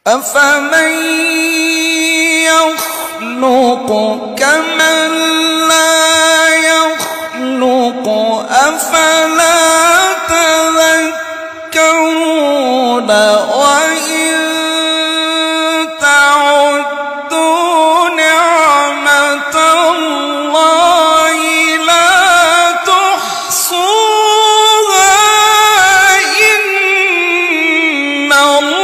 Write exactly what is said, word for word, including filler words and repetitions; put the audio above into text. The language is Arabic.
أفمن يخلق كمن لا يخلق أفلا تذكرون وإن تعدوا نعمة الله لا تحصوها إن الله